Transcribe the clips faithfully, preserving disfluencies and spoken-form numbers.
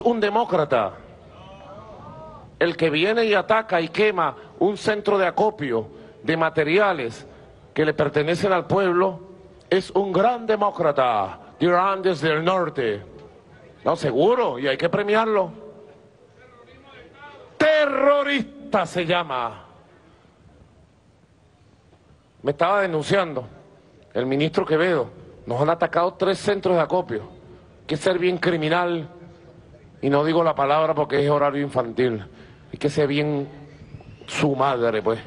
un demócrata. El que viene y ataca y quema un centro de acopio de materiales que le pertenecen al pueblo es un gran demócrata de los Andes del norte. No, seguro, y hay que premiarlo. Terrorista se llama. Me estaba denunciando el ministro Quevedo. Nos han atacado tres centros de acopio. Hay que ser bien criminal, y no digo la palabra porque es horario infantil. Hay que ser bien su madre, pues.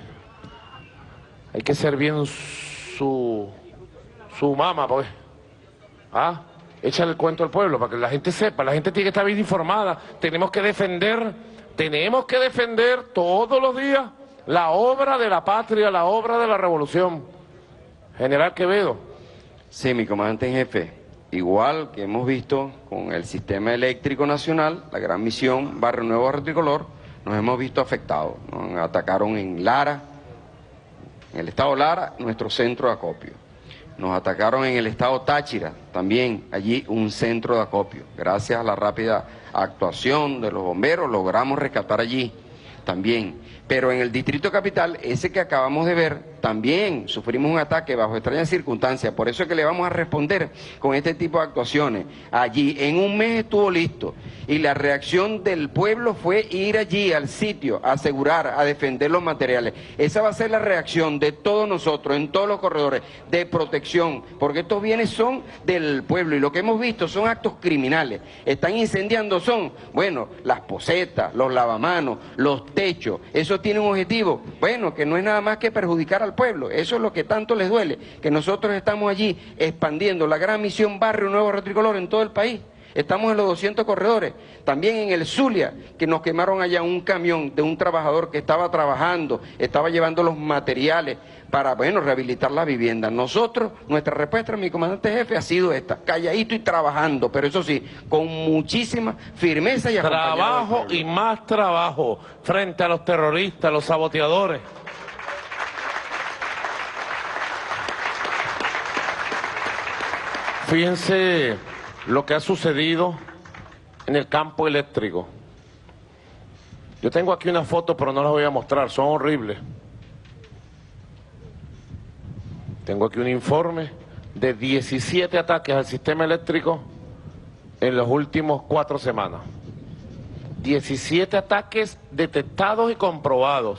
Hay que ser bien su, su mamá, pues. Ah, échale el cuento al pueblo para que la gente sepa. La gente tiene que estar bien informada. Tenemos que defender, tenemos que defender todos los días la obra de la patria, la obra de la revolución. General Quevedo. Sí, mi comandante en jefe. Igual que hemos visto con el sistema eléctrico nacional, la gran misión Barrio Nuevo Barrio Tricolor, nos hemos visto afectados. Nos atacaron en Lara, en el estado Lara, nuestro centro de acopio. Nos atacaron en el estado Táchira, también allí un centro de acopio. Gracias a la rápida actuación de los bomberos logramos rescatar allí también. Pero en el Distrito Capital, ese que acabamos de ver, también sufrimos un ataque bajo extrañas circunstancias. Por eso es que le vamos a responder con este tipo de actuaciones. Allí, en un mes estuvo listo. Y la reacción del pueblo fue ir allí al sitio, a asegurar, a defender los materiales. Esa va a ser la reacción de todos nosotros, en todos los corredores, de protección. Porque estos bienes son del pueblo. Y lo que hemos visto son actos criminales. Están incendiando, son, bueno, las posetas, los lavamanos, los techos. Eso tiene un objetivo, bueno, que no es nada más que perjudicar al pueblo. Eso es lo que tanto les duele, que nosotros estamos allí expandiendo la gran misión Barrio Nuevo Barrio Tricolor en todo el país. Estamos en los doscientos corredores, también en el Zulia, que nos quemaron allá un camión de un trabajador que estaba trabajando, estaba llevando los materiales para, bueno, rehabilitar la vivienda. Nosotros, nuestra respuesta, mi comandante jefe, ha sido esta, calladito y trabajando, pero eso sí, con muchísima firmeza y acompañado. Trabajo y más trabajo frente a los terroristas, los saboteadores. Fíjense lo que ha sucedido en el campo eléctrico. Yo tengo aquí una foto, pero no las voy a mostrar, son horribles. Tengo aquí un informe de diecisiete ataques al sistema eléctrico en los últimos cuatro semanas. diecisiete ataques detectados y comprobados.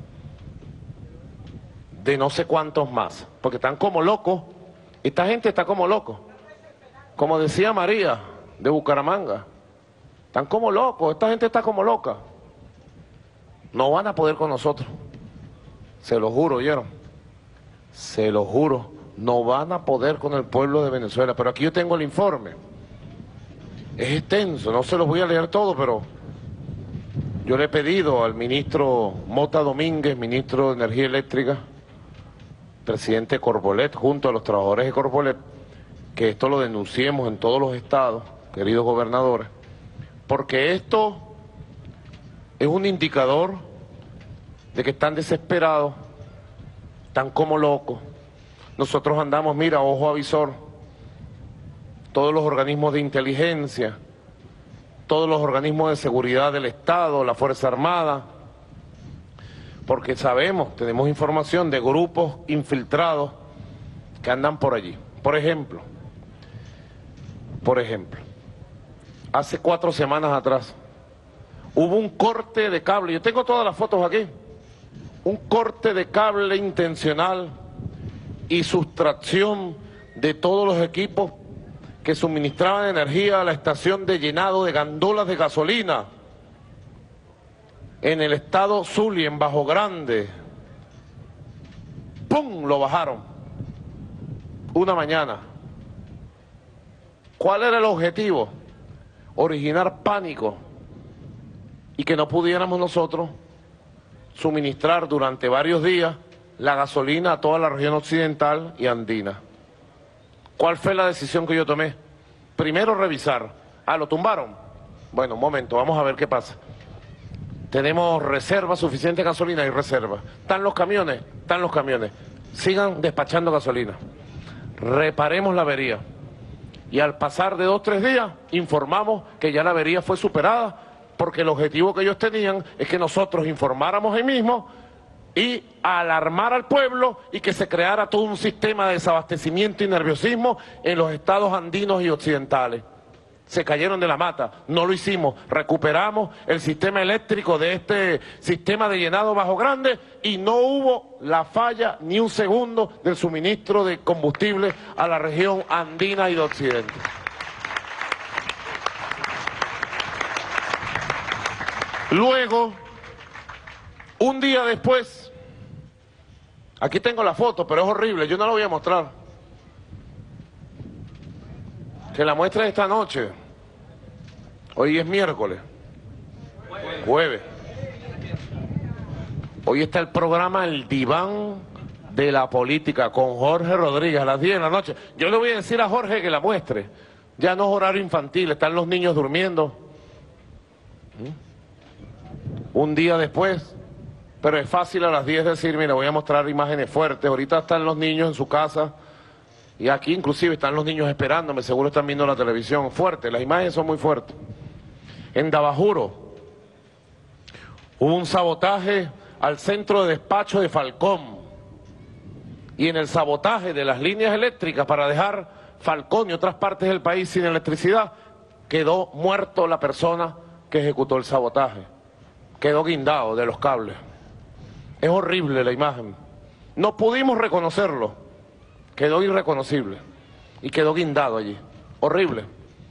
De no sé cuántos más, porque están como locos. Esta gente está como loco. Como decía María, de Bucaramanga, están como locos, esta gente está como loca. No van a poder con nosotros. Se lo juro, ¿oyeron? Se lo juro, no van a poder con el pueblo de Venezuela. Pero aquí yo tengo el informe. Es extenso, no se los voy a leer todo, pero yo le he pedido al ministro Mota Domínguez, ministro de Energía Eléctrica, presidente de Corpolet, junto a los trabajadores de Corpolet, que esto lo denunciemos en todos los estados, queridos gobernadores, porque esto es un indicador de que están desesperados, están como locos. Nosotros andamos, mira, ojo avisor, todos los organismos de inteligencia, todos los organismos de seguridad del Estado, la Fuerza Armada, porque sabemos, tenemos información de grupos infiltrados que andan por allí. Por ejemplo, por ejemplo, hace cuatro semanas atrás hubo un corte de cable, yo tengo todas las fotos aquí, un corte de cable intencional y sustracción de todos los equipos que suministraban energía a la estación de llenado de gandolas de gasolina en el estado Zulia, en Bajo Grande. ¡Pum! Lo bajaron una mañana. ¿Cuál era el objetivo? Originar pánico y que no pudiéramos nosotros suministrar durante varios días la gasolina a toda la región occidental y andina. ¿Cuál fue la decisión que yo tomé? Primero revisar. Ah, ¿lo tumbaron? Bueno, un momento, vamos a ver qué pasa. Tenemos reserva, suficiente gasolina y reserva. ¿Están los camiones? Están los camiones. Sigan despachando gasolina. Reparemos la avería. Y al pasar de dos o tres días, informamos que ya la avería fue superada, porque el objetivo que ellos tenían es que nosotros informáramos ahí mismo y alarmar al pueblo y que se creara todo un sistema de desabastecimiento y nerviosismo en los estados andinos y occidentales. Se cayeron de la mata, no lo hicimos, recuperamos el sistema eléctrico de este sistema de llenado Bajo Grande y no hubo la falla ni un segundo del suministro de combustible a la región andina y de Occidente. Luego, un día después, aquí tengo la foto, pero es horrible, yo no la voy a mostrar. Que la muestre esta noche. Hoy es miércoles. Jueves. Hoy está el programa El Diván de la Política con Jorge Rodríguez a las diez de la noche. Yo le voy a decir a Jorge que la muestre. Ya no es horario infantil, están los niños durmiendo. Un día después, pero es fácil a las diez decir, mira, voy a mostrar imágenes fuertes. Ahorita están los niños en su casa. Y aquí inclusive están los niños esperándome, seguro están viendo la televisión. Fuerte, las imágenes son muy fuertes. En Dabajuro hubo un sabotaje al centro de despacho de Falcón. Y en el sabotaje de las líneas eléctricas para dejar Falcón y otras partes del país sin electricidad, quedó muerto la persona que ejecutó el sabotaje. Quedó guindado de los cables. Es horrible la imagen. No pudimos reconocerlo. Quedó irreconocible y quedó guindado allí. Horrible.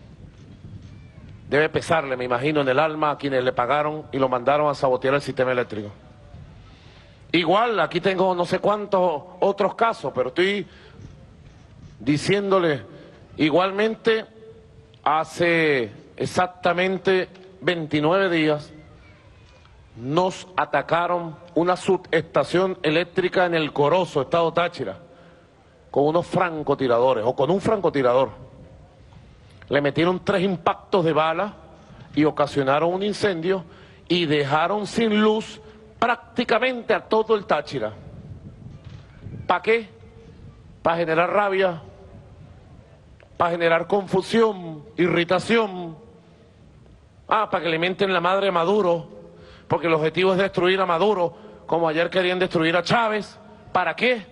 Debe pesarle, me imagino, en el alma a quienes le pagaron y lo mandaron a sabotear el sistema eléctrico. Igual, aquí tengo no sé cuántos otros casos, pero estoy diciéndole, igualmente, hace exactamente veintinueve días, nos atacaron una subestación eléctrica en El Corozo, estado Táchira, con unos francotiradores, o con un francotirador. Le metieron tres impactos de bala y ocasionaron un incendio y dejaron sin luz prácticamente a todo el Táchira. ¿Para qué? Para generar rabia, para generar confusión, irritación. Ah, para que le mienten la madre a Maduro, porque el objetivo es destruir a Maduro, como ayer querían destruir a Chávez. ¿Para qué?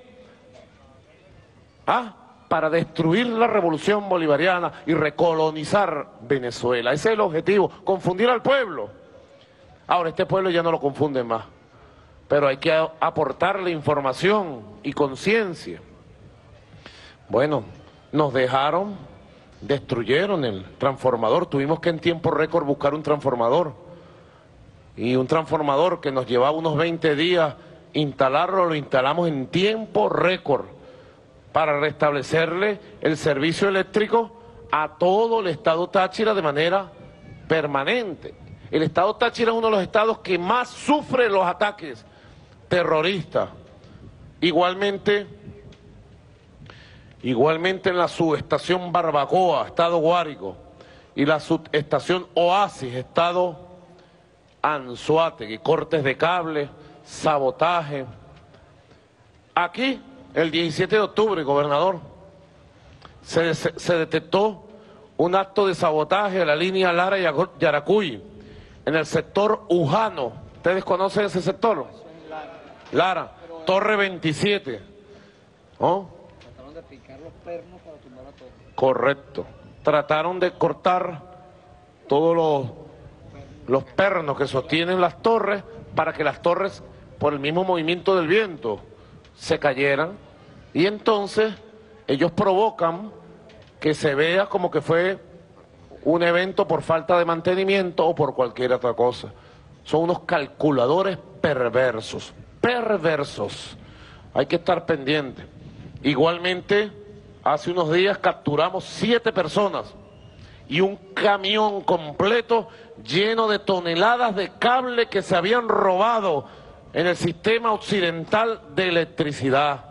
¿Ah? Para destruir la revolución bolivariana y recolonizar Venezuela. Ese es el objetivo, confundir al pueblo. Ahora, este pueblo ya no lo confunden más, pero hay que aportarle información y conciencia. Bueno, nos dejaron, destruyeron el transformador, tuvimos que en tiempo récord buscar un transformador, y un transformador que nos llevaba unos veinte días instalarlo, lo instalamos en tiempo récord, para restablecerle el servicio eléctrico a todo el estado Táchira de manera permanente. El estado Táchira es uno de los estados que más sufre los ataques terroristas. Igualmente, igualmente en la subestación Barbacoa, estado Guárico, y la subestación Oasis, estado Anzoátegui, cortes de cable, sabotaje. Aquí, el diecisiete de octubre, gobernador, se, se, se detectó un acto de sabotaje a la línea Lara y Yaracuy, en el sector Ujano. ¿Ustedes conocen ese sector? Lara, Torre veintisiete. ¿Oh? Trataron de picar los pernos para tumbar la torre. Correcto. Trataron de cortar todos los, los pernos que sostienen las torres para que las torres, por el mismo movimiento del viento, se cayeran, y entonces ellos provocan que se vea como que fue un evento por falta de mantenimiento o por cualquier otra cosa. Son unos calculadores perversos, perversos. Hay que estar pendiente. Igualmente, hace unos días capturamos siete personas y un camión completo lleno de toneladas de cable que se habían robado en el sistema occidental de electricidad.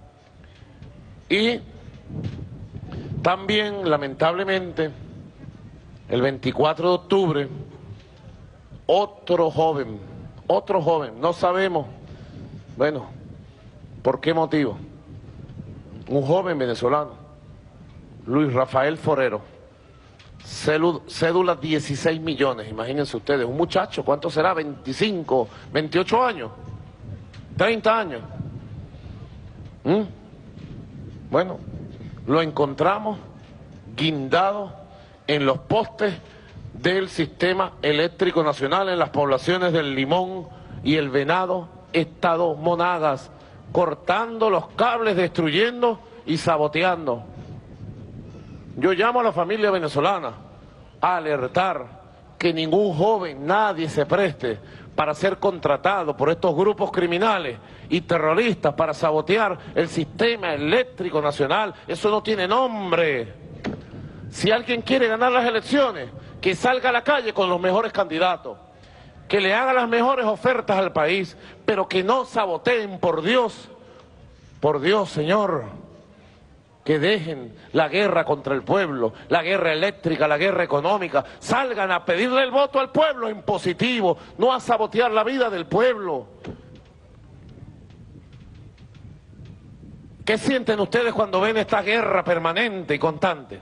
Y también, lamentablemente, el veinticuatro de octubre, otro joven, otro joven, no sabemos, bueno, ¿por qué motivo? Un joven venezolano Luis Rafael Forero, cédula dieciséis millones, imagínense ustedes, un muchacho, ¿cuánto será? veinticinco, veintiocho años, treinta años. ¿Mm? Bueno, lo encontramos guindado en los postes del sistema eléctrico nacional en las poblaciones del Limón y el Venado, Estado Monagas, cortando los cables, destruyendo y saboteando. Yo llamo a la familia venezolana a alertar que ningún joven, nadie se preste para ser contratado por estos grupos criminales y terroristas para sabotear el sistema eléctrico nacional. Eso no tiene nombre. Si alguien quiere ganar las elecciones, que salga a la calle con los mejores candidatos, que le haga las mejores ofertas al país, pero que no saboteen, por Dios, por Dios, señor, que dejen la guerra contra el pueblo, la guerra eléctrica, la guerra económica, salgan a pedirle el voto al pueblo en positivo, no a sabotear la vida del pueblo. ¿Qué sienten ustedes cuando ven esta guerra permanente y constante?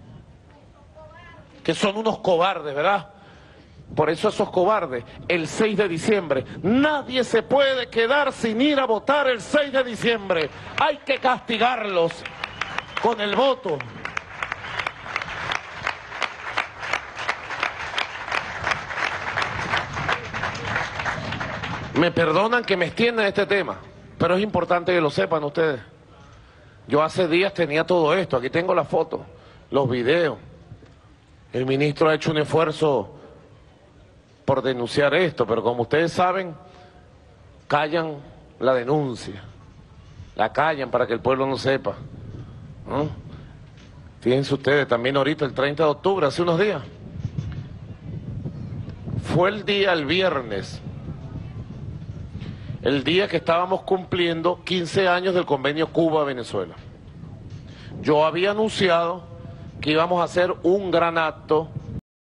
Que son unos cobardes, ¿verdad? Por eso esos cobardes, el seis de diciembre, nadie se puede quedar sin ir a votar el seis de diciembre. Hay que castigarlos con el voto. Me perdonan que me extienda este tema, pero es importante que lo sepan ustedes. Yo hace días tenía todo esto, aquí tengo la foto, los videos. El ministro ha hecho un esfuerzo por denunciar esto, pero como ustedes saben, callan la denuncia, la callan para que el pueblo no sepa, ¿no? Fíjense ustedes, también ahorita el treinta de octubre, hace unos días, fue el día, el viernes, el día que estábamos cumpliendo quince años del convenio Cuba-Venezuela. Yo había anunciado que íbamos a hacer un gran acto